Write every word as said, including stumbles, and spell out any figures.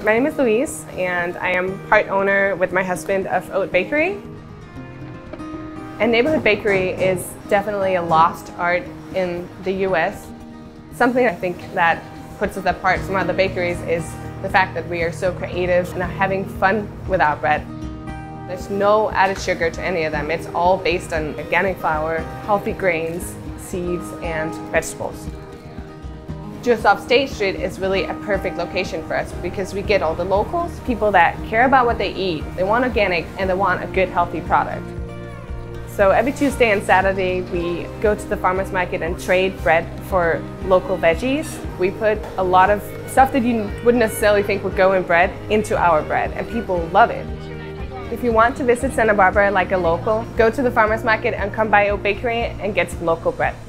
My name is Louise, and I am part owner with my husband of Oat Bakery. And neighborhood bakery is definitely a lost art in the U S. Something I think that puts us apart from other bakeries is the fact that we are so creative and are having fun with our bread. There's no added sugar to any of them. It's all based on organic flour, healthy grains, seeds, and vegetables. Just off State Street is really a perfect location for us because we get all the locals, people that care about what they eat. They want organic and they want a good, healthy product. So every Tuesday and Saturday, we go to the farmer's market and trade bread for local veggies. We put a lot of stuff that you wouldn't necessarily think would go in bread into our bread, and people love it. If you want to visit Santa Barbara like a local, go to the farmer's market and come by Oat Bakery and get some local bread.